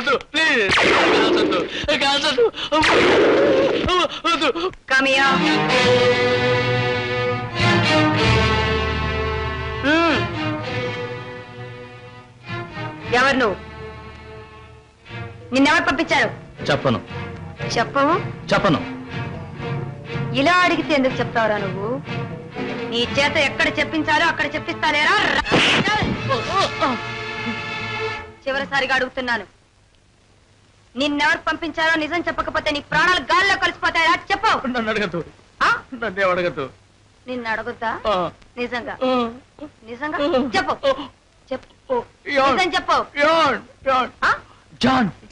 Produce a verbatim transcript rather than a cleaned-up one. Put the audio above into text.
వద్దు ప్లీజ్ కాల్చొద్దు కాల్చొద్దు వద్దు. కమియా ఎవరు నువ్వు? నిన్నెవరు పంపించారు? చెప్పను. చెప్పవు? చెప్పను. ఇలా అడిగితే ఎందుకు చెప్తావురా నువ్వు? నీ చేత ఎక్కడ చెప్పించాలో అక్కడ చెప్పిస్తానేరా. చివరిసారిగా అడుగుతున్నాను, నిన్నెవరు పంపించారో నిజం చెప్పకపోతే నీ ప్రాణాలు గాల్లో కలిసిపోతాయా? చెప్పు. నన్ను అడగద్దు. నన్నే అడగద్దు. నిన్ను అడగొద్దా? నిజంగా నిజంగా చెప్పు చెప్పు నిజం చెప్పు. జాన్